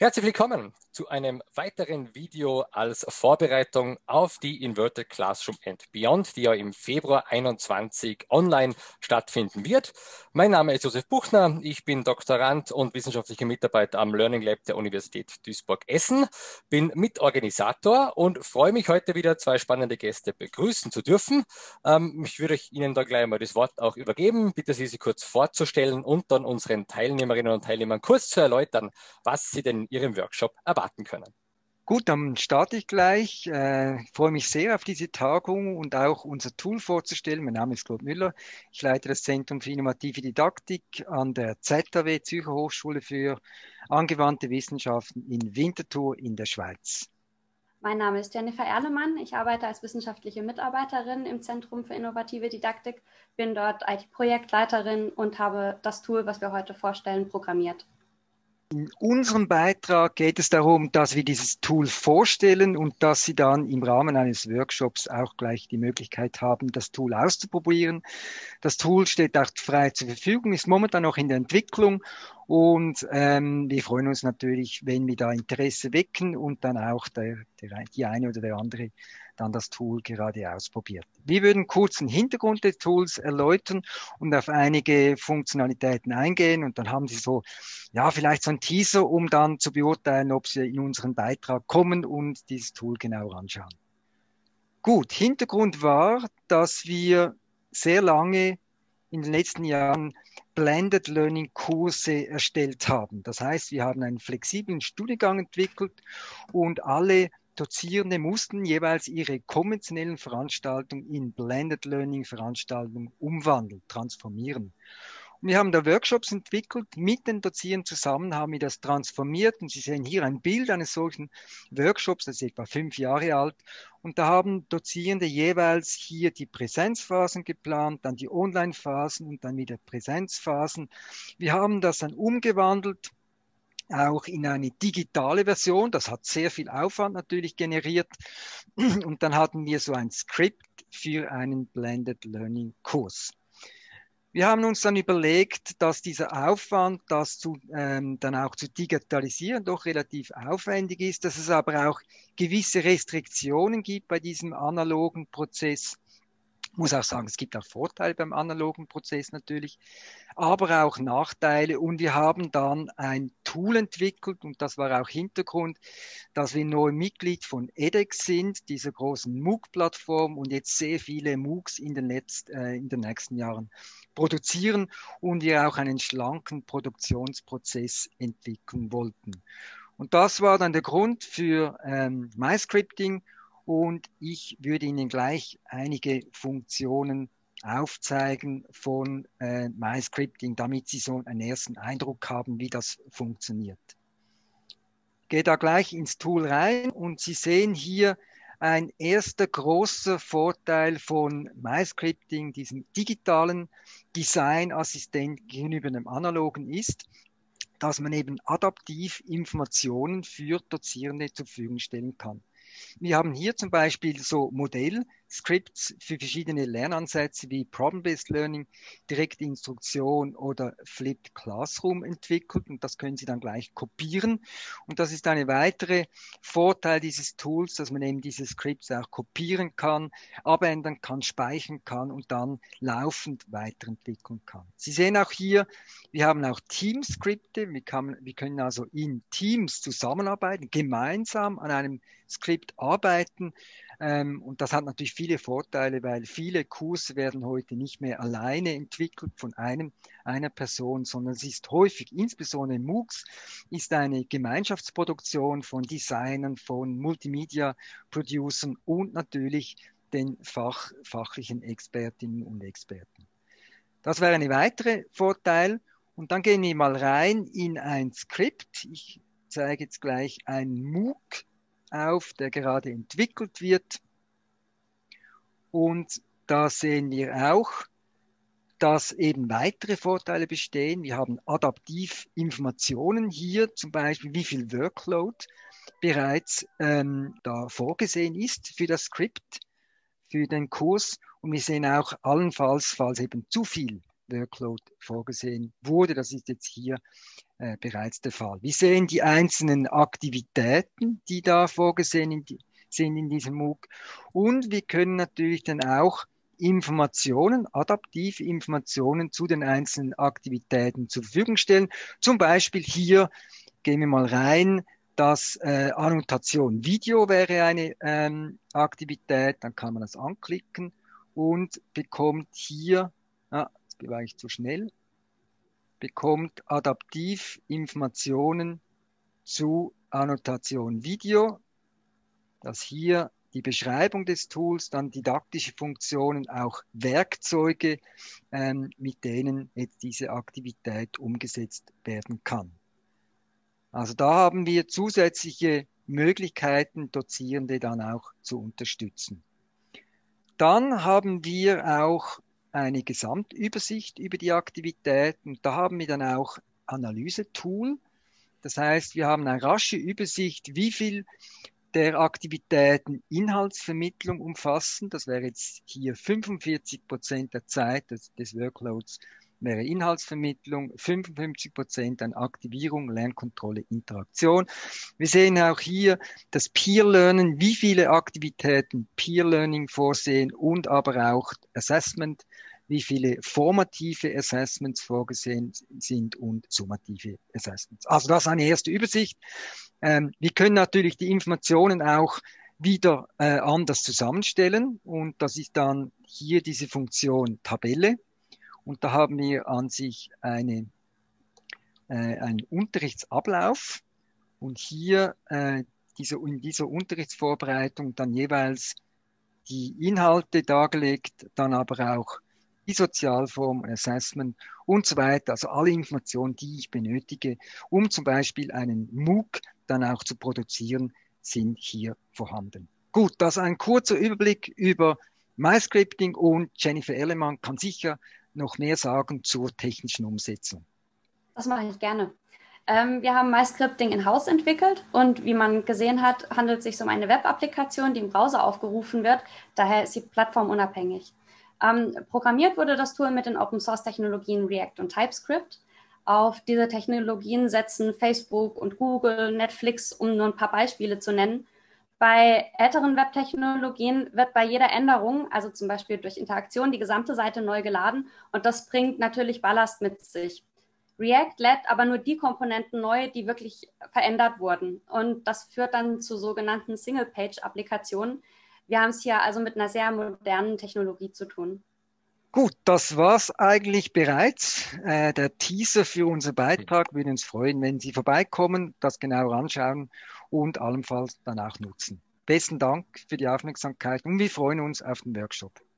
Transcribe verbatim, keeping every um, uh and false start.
Herzlich willkommen zu einem weiteren Video als Vorbereitung auf die Inverted Classroom and Beyond, die ja im Februar einundzwanzig online stattfinden wird. Mein Name ist Josef Buchner, ich bin Doktorand und wissenschaftlicher Mitarbeiter am Learning Lab der Universität Duisburg-Essen, bin Mitorganisator und freue mich heute wieder zwei spannende Gäste begrüßen zu dürfen. Ähm, ich würde Ihnen da gleich mal das Wort auch übergeben, bitte Sie sich kurz vorzustellen und dann unseren Teilnehmerinnen und Teilnehmern kurz zu erläutern, was sie denn in Ihrem Workshop erwarten können. Gut, dann starte ich gleich. Äh, ich freue mich sehr auf diese Tagung und auch unser Tool vorzustellen. Mein Name ist Claude Müller. Ich leite das Zentrum für innovative Didaktik an der Z A W, Zürcher Hochschule für angewandte Wissenschaften in Winterthur in der Schweiz. Mein Name ist Jennifer Erlemann. Ich arbeite als wissenschaftliche Mitarbeiterin im Zentrum für innovative Didaktik, bin dort I T-Projektleiterin und habe das Tool, was wir heute vorstellen, programmiert. In unserem Beitrag geht es darum, dass wir dieses Tool vorstellen und dass Sie dann im Rahmen eines Workshops auch gleich die Möglichkeit haben, das Tool auszuprobieren. Das Tool steht auch frei zur Verfügung, ist momentan noch in der Entwicklung und ähm, wir freuen uns natürlich, wenn wir da Interesse wecken und dann auch der, der, die eine oder der andere dann das Tool gerade ausprobiert. Wir würden kurz den Hintergrund des Tools erläutern und auf einige Funktionalitäten eingehen und dann haben Sie so, ja, vielleicht so ein Teaser, um dann zu beurteilen, ob Sie in unseren Beitrag kommen und dieses Tool genau anschauen. Gut, Hintergrund war, dass wir sehr lange in den letzten Jahren Blended Learning Kurse erstellt haben. Das heißt, wir haben einen flexiblen Studiengang entwickelt und alle Dozierende mussten jeweils ihre konventionellen Veranstaltungen in Blended Learning Veranstaltungen umwandeln, transformieren. Und wir haben da Workshops entwickelt, mit den Dozierenden zusammen haben wir das transformiert und Sie sehen hier ein Bild eines solchen Workshops, das ist etwa fünf Jahre alt und da haben Dozierende jeweils hier die Präsenzphasen geplant, dann die Online-Phasen und dann wieder Präsenzphasen. Wir haben das dann umgewandelt, auch in eine digitale Version. Das hat sehr viel Aufwand natürlich generiert. Und dann hatten wir so ein Skript für einen Blended Learning Kurs. Wir haben uns dann überlegt, dass dieser Aufwand, das zu, ähm, dann auch zu digitalisieren, doch relativ aufwendig ist, dass es aber auch gewisse Restriktionen gibt bei diesem analogen Prozess. Ich muss auch sagen, es gibt auch Vorteile beim analogen Prozess natürlich, aber auch Nachteile. Und wir haben dann ein Tool entwickelt und das war auch Hintergrund, dass wir neu Mitglied von edX sind, dieser großen MOOC-Plattform und jetzt sehr viele MOOCs in den, letzt, äh, in den nächsten Jahren produzieren und wir auch einen schlanken Produktionsprozess entwickeln wollten. Und das war dann der Grund für ähm, MyScripting. Und ich würde Ihnen gleich einige Funktionen aufzeigen von äh, MyScripting, damit Sie so einen ersten Eindruck haben, wie das funktioniert. Ich gehe da gleich ins Tool rein und Sie sehen hier ein erster großer Vorteil von MyScripting, diesem digitalen Designassistent gegenüber dem analogen ist, dass man eben adaptiv Informationen für Dozierende zur Verfügung stellen kann. Wir haben hier zum Beispiel so Modellscripts für verschiedene Lernansätze wie Problem-Based Learning, direkte Instruktion oder Flipped Classroom entwickelt und das können Sie dann gleich kopieren. Und das ist eine weitere Vorteil dieses Tools, dass man eben diese Scripts auch kopieren kann, abändern kann, speichern kann und dann laufend weiterentwickeln kann. Sie sehen auch hier, wir haben auch Team-Skripte. Wir, wir können also in Teams zusammenarbeiten, gemeinsam an einem Skript arbeiten. Ähm, und das hat natürlich viele Vorteile, weil viele Kurse werden heute nicht mehr alleine entwickelt von einem, einer Person, sondern es ist häufig, insbesondere MOOCs, ist eine Gemeinschaftsproduktion von Designern, von Multimedia-Producern und natürlich den Fach, fachlichen Expertinnen und Experten. Das wäre ein weiterer Vorteil. Und dann gehen wir mal rein in ein Skript. Ich zeige jetzt gleich ein MOOC auf, der gerade entwickelt wird. Und da sehen wir auch, dass eben weitere Vorteile bestehen. Wir haben adaptiv Informationen hier, zum Beispiel wie viel Workload bereits ähm, da vorgesehen ist für das Skript, für den Kurs. Und wir sehen auch allenfalls, falls eben zu viel Workload vorgesehen wurde, das ist jetzt hier äh, bereits der Fall. Wir sehen die einzelnen Aktivitäten, die da vorgesehen in die, sind in diesem MOOC. Und wir können natürlich dann auch Informationen, adaptive Informationen zu den einzelnen Aktivitäten zur Verfügung stellen. Zum Beispiel hier, gehen wir mal rein, das äh, Annotation Video wäre eine ähm, Aktivität, dann kann man das anklicken und bekommt hier, ah, jetzt war ich zu schnell, bekommt adaptiv Informationen zu Annotation Video, dass hier die Beschreibung des Tools, dann didaktische Funktionen, auch Werkzeuge, ähm, mit denen jetzt diese Aktivität umgesetzt werden kann. Also da haben wir zusätzliche Möglichkeiten, Dozierende dann auch zu unterstützen. Dann haben wir auch eine Gesamtübersicht über die Aktivitäten. Da haben wir dann auch Analysetool. Das heißt, wir haben eine rasche Übersicht, wie viel der Aktivitäten Inhaltsvermittlung umfassen. Das wäre jetzt hier fünfundvierzig Prozent der Zeit des, des Workloads wäre Inhaltsvermittlung, fünfundfünfzig Prozent an Aktivierung, Lernkontrolle, Interaktion. Wir sehen auch hier das Peer Learning, wie viele Aktivitäten Peer Learning vorsehen und aber auch Assessment, wie viele formative Assessments vorgesehen sind und summative Assessments. Also das ist eine erste Übersicht. Ähm, wir können natürlich die Informationen auch wieder äh, anders zusammenstellen und das ist dann hier diese Funktion Tabelle. Und da haben wir an sich eine, äh, einen Unterrichtsablauf und hier äh, diese, in dieser Unterrichtsvorbereitung dann jeweils die Inhalte dargelegt, dann aber auch die Sozialform, Assessment und so weiter. Also alle Informationen, die ich benötige, um zum Beispiel einen MOOC dann auch zu produzieren, sind hier vorhanden. Gut, das ist ein kurzer Überblick über MyScripting und Jennifer Erlemann kann sicher noch mehr sagen zur technischen Umsetzung. Das mache ich gerne. Ähm, wir haben MyScripting in-house entwickelt und wie man gesehen hat, handelt es sich um eine Web-Applikation, die im Browser aufgerufen wird. Daher ist sie plattformunabhängig. Ähm, programmiert wurde das Tool mit den Open-Source-Technologien React und TypeScript. Auf diese Technologien setzen Facebook und Google, Netflix, um nur ein paar Beispiele zu nennen. Bei älteren Web-Technologien wird bei jeder Änderung, also zum Beispiel durch Interaktion, die gesamte Seite neu geladen und das bringt natürlich Ballast mit sich. React lädt aber nur die Komponenten neu, die wirklich verändert wurden und das führt dann zu sogenannten Single-Page-Applikationen. Wir haben es hier also mit einer sehr modernen Technologie zu tun. Gut, das war's eigentlich bereits. Äh, der Teaser für unseren Beitrag. Wir würden uns freuen, wenn Sie vorbeikommen, das genauer anschauen und allenfalls dann auch nutzen. Besten Dank für die Aufmerksamkeit und wir freuen uns auf den Workshop.